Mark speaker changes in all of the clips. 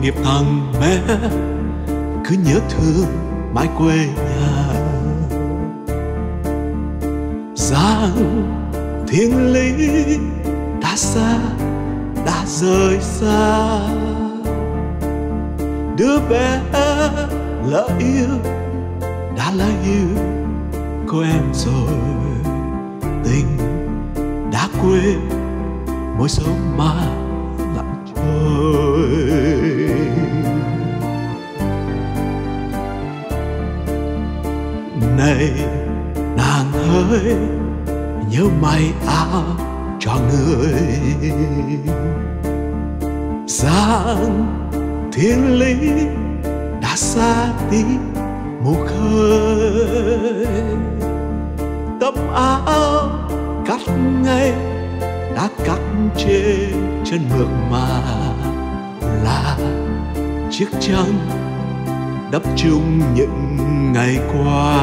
Speaker 1: nghiệp thằng bé cứ nhớ thương mãi quê nhà. Dáng thiêng liêng đã xa, đã rời xa. Đứa bé lỡ yêu đã lỡ yêu cô em rồi. Tình đã quên môi sớm mà lặng trôi. Này nàng ơi, nhớ may áo cho người. Dáng thiên lý đã xa tí mù khơi. Tấm áo cắt ngay đã cắt trên chân mượt mà là chiếc chăn đắp chung những ngày qua.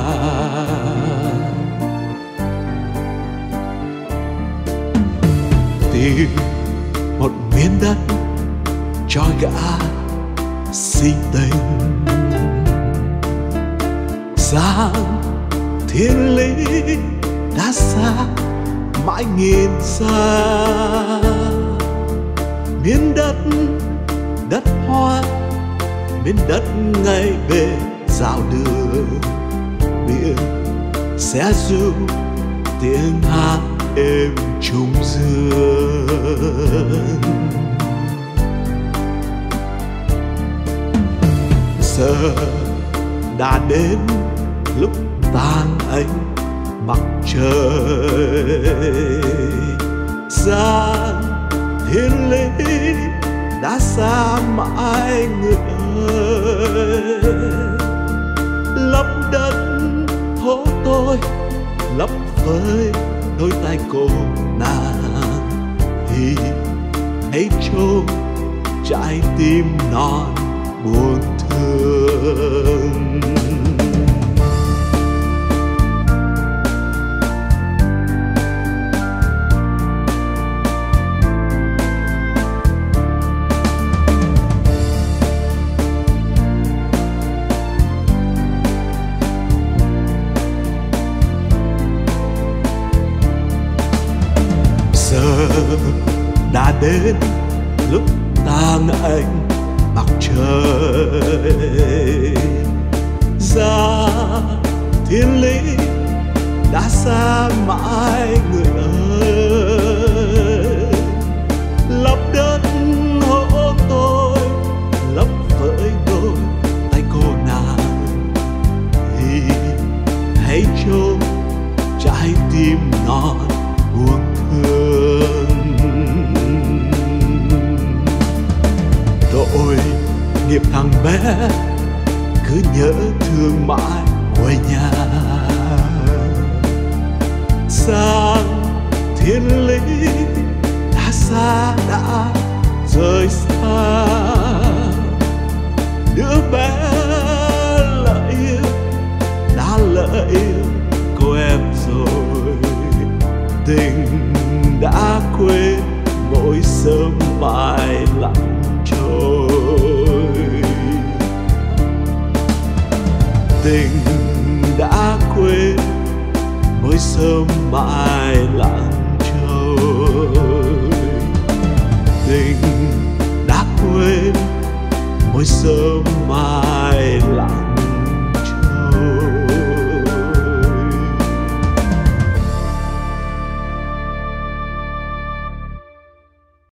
Speaker 1: Tìm một miếng đất cho gã si tình. Dáng thiên lý đã xa mãi nghìn xa. Miếng đất hoa, miếng đất ngay bên dạo đường. Biển sẽ ru tiếng hát êm trùng dương. Giờ đã đến lúc tàn ánh mặt trời. Dáng thiên lý đã xa mãi người ơi. Lấp đất hố tôi, lấp với đôi tay cô nàng. Thì hãy chôn trái tim non buồn thương. Giờ đã đến lúc tàn ánh mặt trời. Dáng thiên lý đã xa mãi người ơi. Lấp đất hố tôi, lấp với đôi tay cô nàng. Thì hãy chôn trái tim non buồn thương. Tội nghiệp thằng bé cứ nhớ thương mãi quê nhà. Dáng thiên lý đã xa, đã rời xa. Đứa bé lỡ yêu đã lỡ yêu cô em rồi. Tình đã quên mỗi sớm mai lặng trôi. Tình đã quên mỗi sớm mai lặng trôi. Tình đã quên mỗi sớm mai lặng